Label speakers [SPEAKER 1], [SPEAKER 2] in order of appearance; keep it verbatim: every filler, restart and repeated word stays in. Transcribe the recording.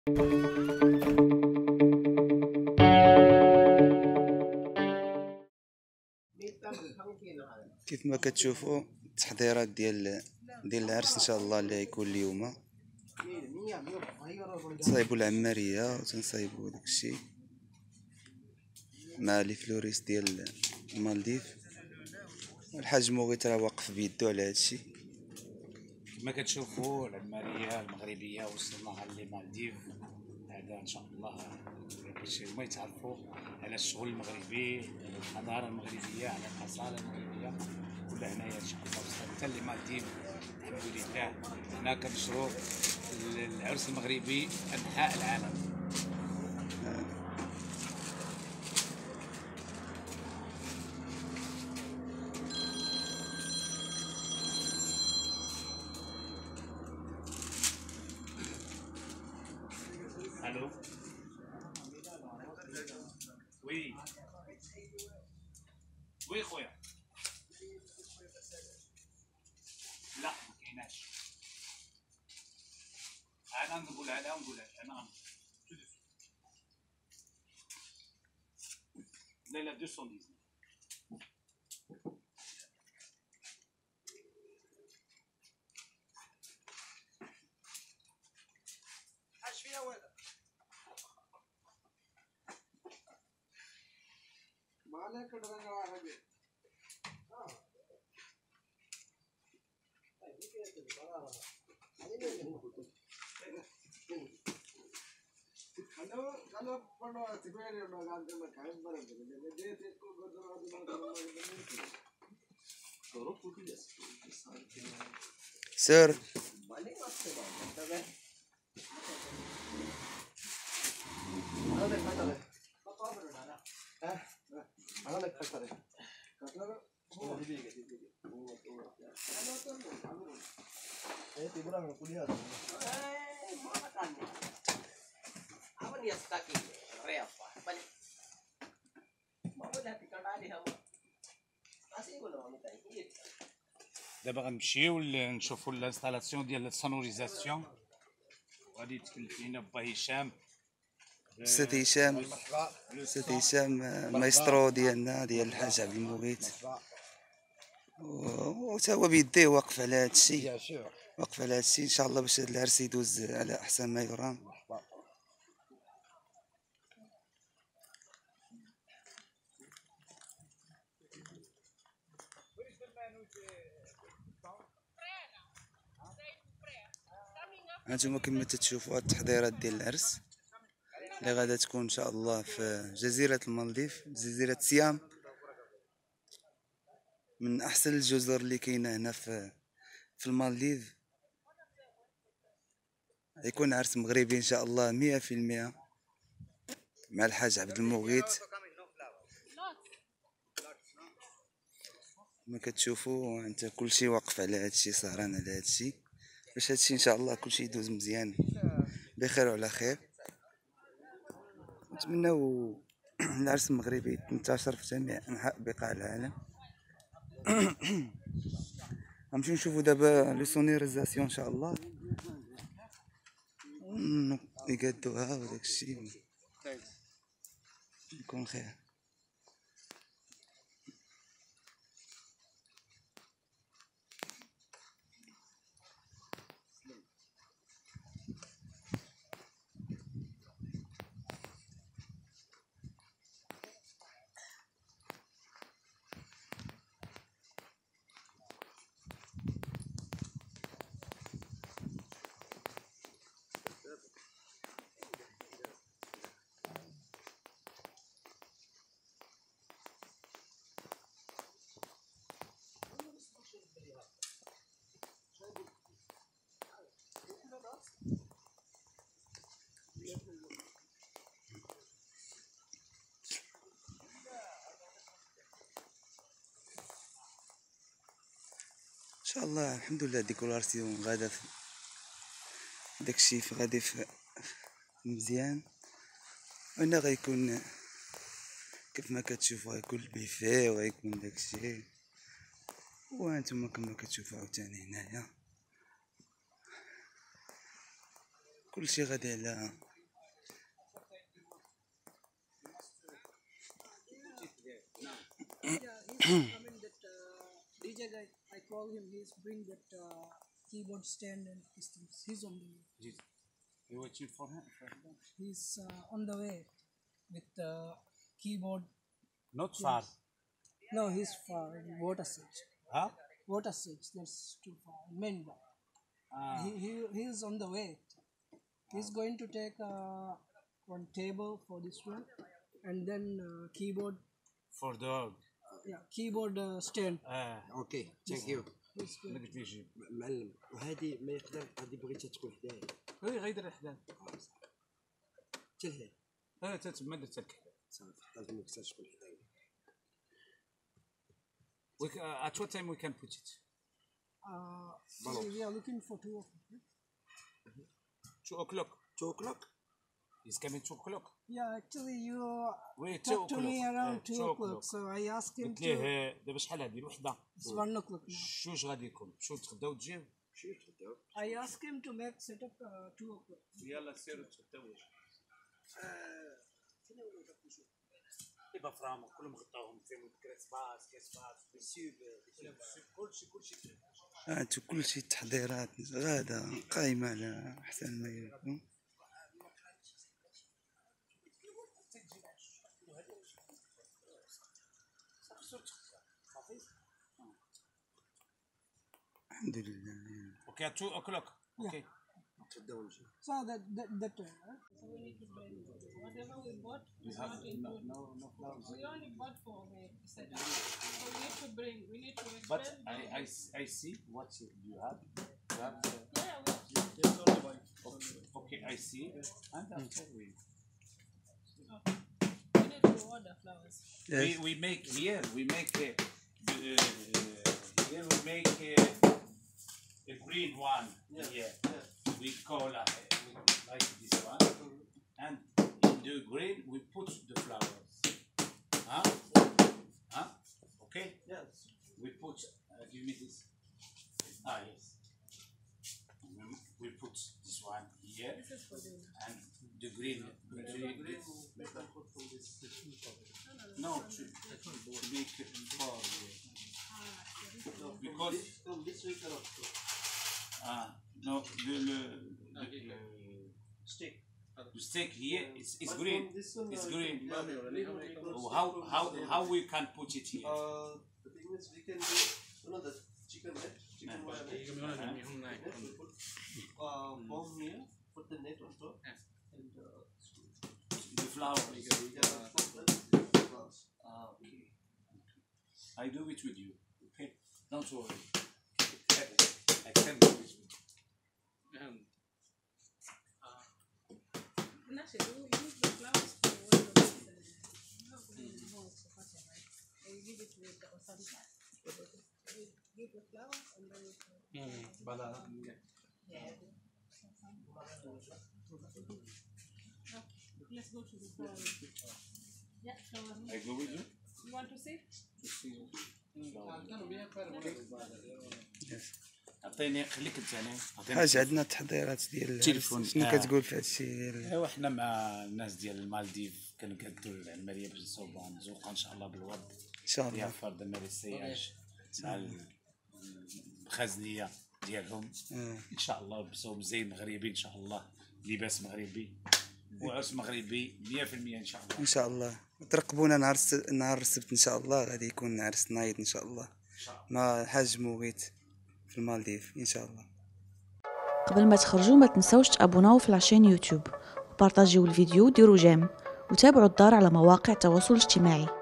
[SPEAKER 1] كيف ما كتشوفوا التحضيرات ديال ديال العرس ان شاء الله اللي غيكون اليوم. تصايبوا العماريه وتنصايبوا داكشي مع لي فلوريس ديال المالديف. الحاج مغيث راه واقف بيدو على هادشي.
[SPEAKER 2] كما كتشوفوا العماريه المغربيه وصلناها للمالديف. هذا ان شاء الله باش هما يتعرفوا على الشغل المغربي، على الحضاره المغربيه، على الاصاله المغربيه. كلها هنايا ان شاء الله وصلنا حتى للمالديف. الحمد لله هنا كنشروا العرس المغربي انحاء العالم. الو وي وي خويا. لا ما كايناش. انا نقولها لها ونقولها انا. لا لا مئتين وتسعة. اش فيها هذا؟ ما عليك درنا واحد. اه Hello, hello, hello. Tipari no gante me kaim bara de. De de tesko godra de ma de. Koro puti des.
[SPEAKER 1] سير
[SPEAKER 3] Mane waste ba. Tabe. Ana de khatare. Papa baro dana. Eh. Ana de khatare. Khatare. Oh, dibi ge dibi ge. Oh, to. Ana to no. Eh, tibura me kuliya. Eh, mana kan. Awan ya staki. Reapa. Balik. Mau dah tikada di hawa. Asih gua lo minta ini.
[SPEAKER 2] دابا غنمشيو نشوفوا الانستالاسيون ديال السونوريزاسيون. غادي يتكلف لينا با هشام.
[SPEAKER 1] استاذ هشام استاذ هشام مايسترو ديالنا ديال الحاج عبد المغيث، وتا هو بيديه واقف على هادشي واقف على هادشي ان شاء الله باش هاد العرس يدوز على احسن ما يرام. هانتوما كما تتشوفوا هاد التحضيرات ديال العرس اللي غادا تكون ان شاء الله في جزيرة المالديف، جزيرة سيام، من احسن الجزر اللي كاينه هنا في في المالديف. يكون عرس مغربي ان شاء الله مية في المية مع الحاج عبد المغيث. ما كتشوفوا انت كلشي واقف على هادشي، سهران على هادشي باش هادشي ان شاء الله كلشي يدوز مزيان بخير وعلى خير. نتمنوا العرس المغربي ينتشر في جميع انحاء بقاع العالم. غنمشيو نشوفوا دابا لي سونيريزاسيون ان شاء الله يقادوها وداكشي يكون خير. ان شاء الله الحمد لله ديكوراسيون غادا في داكشي في غادي في مزيان. هنا غيكون كيف ما كتشوفوا غيكون البيفي وغيكون داكشي، وانتم كما كتشوفوا عاوتاني هنايا كلشي غادي على
[SPEAKER 4] I mean that uh, D J guy, I call him. He's bring that uh, keyboard stand and systems. He's on the way.
[SPEAKER 2] He's you waiting for him? For him?
[SPEAKER 4] He's uh, on the way with the keyboard.
[SPEAKER 2] Not far.
[SPEAKER 4] No, he's far in water switch.
[SPEAKER 2] Huh?
[SPEAKER 4] Water switch. That's too far. Main bar.
[SPEAKER 2] Ah.
[SPEAKER 4] He he he is on the way. He's going to take uh, one table for this one, and then uh, keyboard.
[SPEAKER 2] For dog.
[SPEAKER 4] Yeah, keyboard uh, stand.
[SPEAKER 2] اه
[SPEAKER 3] اوكي ثانك يو
[SPEAKER 4] He's good.
[SPEAKER 2] انا قلت لي جيب.
[SPEAKER 3] معلم. وهذه ما يقدر هذه بغيتها تكون حدايا
[SPEAKER 2] هي غيدير الحداد.
[SPEAKER 3] حتى لهنا
[SPEAKER 2] اه تتما درت لك.
[SPEAKER 3] صافي لازم ما يقدرش تكون حدايا.
[SPEAKER 2] We c- uh, at what time we can put it?
[SPEAKER 4] Uh, so we are looking for two of them.
[SPEAKER 2] Two o'clock.
[SPEAKER 3] two o'clock.
[SPEAKER 2] He's coming two o'clock.
[SPEAKER 4] Yeah, actually you
[SPEAKER 2] Wait, two
[SPEAKER 4] talked to me
[SPEAKER 2] o'clock.
[SPEAKER 4] around
[SPEAKER 2] Eh,
[SPEAKER 4] two
[SPEAKER 2] two
[SPEAKER 4] o'clock,
[SPEAKER 2] o'clock.
[SPEAKER 4] so I asked him
[SPEAKER 2] قلت
[SPEAKER 4] to.
[SPEAKER 2] ليه دابا شحال هادي الوحده؟
[SPEAKER 4] It's one o'clock now.
[SPEAKER 2] شوش غادي يكون؟ شو تغداو تجيو؟
[SPEAKER 3] شو يتغداو؟
[SPEAKER 4] I asked him to make set up uh, two o'clock.
[SPEAKER 2] يلا سيروا تغداو. يبقى فرامو كلهم غطاوهم فيهم كريس باس كيس باس بالسيب كلشي كلشي
[SPEAKER 1] هانتو كلشي التحضيرات غادا قايمة على أحسن ما يكون. الحمد لله.
[SPEAKER 2] اوكي two o'clock. اوكي
[SPEAKER 3] تغداو نمشيو.
[SPEAKER 4] So that that that time. Huh?
[SPEAKER 5] So we need to bring whatever we bought is
[SPEAKER 2] have
[SPEAKER 5] not included.
[SPEAKER 2] no no flowers.
[SPEAKER 5] We only bought for the setup. So we need to bring. We need to
[SPEAKER 2] But
[SPEAKER 5] expand.
[SPEAKER 2] I, I, I see what you you have. You have the,
[SPEAKER 5] Yeah, we,
[SPEAKER 2] okay, okay, I see. And after we,
[SPEAKER 5] we need to order flowers.
[SPEAKER 2] we
[SPEAKER 1] Yes.
[SPEAKER 2] we make here we make uh, uh, here we make uh, a green one. Yeah. We call uh, like this one, and in the green we put the flowers. Huh? Huh? Okay.
[SPEAKER 3] Yes.
[SPEAKER 2] We put. Uh, give me this. Ah yes. And then we put this one here,
[SPEAKER 5] This is for the.
[SPEAKER 2] and the green. The green. No, to, to make it for because
[SPEAKER 3] From this way cannot.
[SPEAKER 2] ah no the the, the, the
[SPEAKER 3] Stick.
[SPEAKER 2] the stick here is is
[SPEAKER 3] But
[SPEAKER 2] green.
[SPEAKER 3] from this one,
[SPEAKER 2] It's
[SPEAKER 3] uh,
[SPEAKER 2] green.
[SPEAKER 3] yeah, we can
[SPEAKER 2] Oh, how how how we can put it here?
[SPEAKER 3] Uh, the thing is, we can do you know the chicken net, chicken
[SPEAKER 2] Yeah.
[SPEAKER 3] wire net. Net, we put uh, bomb here, put the net on top, and uh,
[SPEAKER 2] The flowers.
[SPEAKER 3] yeah, put the flowers.
[SPEAKER 2] Ah, okay. I do it with you. Okay, don't worry. I can do it with you.
[SPEAKER 5] And actually, we use the flowers for one of the. No, no, it's a pattern, right? And we give it with the osanta. We give the flowers and then we. Yeah. Okay, let's go to the flowers. Yeah, flowers.
[SPEAKER 2] I go with you
[SPEAKER 5] You want to see?
[SPEAKER 2] to see flowers.
[SPEAKER 1] Yes.
[SPEAKER 2] اعطيني خليك انت انا اعطيني
[SPEAKER 1] حاجة عندنا التحضيرات ديال
[SPEAKER 2] التليفون.
[SPEAKER 1] شنو
[SPEAKER 2] آه.
[SPEAKER 1] كتقول في هادشي ديال
[SPEAKER 2] ايوا حنا مع الناس ديال المالديف كنقادوا العمليه باش نصوبوها نزوقها ان شاء الله بالورد
[SPEAKER 1] ان شاء
[SPEAKER 2] فيها
[SPEAKER 1] الله.
[SPEAKER 2] فرد ماري السياج مع الخزنيه ديالهم
[SPEAKER 1] آه.
[SPEAKER 2] ان شاء الله لبسوهم زي مغربي ان شاء الله لباس مغربي وعرس مغربي مية في المية ان شاء الله.
[SPEAKER 1] ان شاء الله ترقبونا نهار الس- نهار السبت ان شاء الله غادي يكون عرس نايض ان شاء الله مع الحاج موغيت في المالديف ان شاء الله.
[SPEAKER 6] قبل ما تخرجوا ما تنسوش تابوناو في لاشين يوتيوب وبارطاجيو الفيديو وديروا جيم وتابعوا الدار على مواقع التواصل الاجتماعي.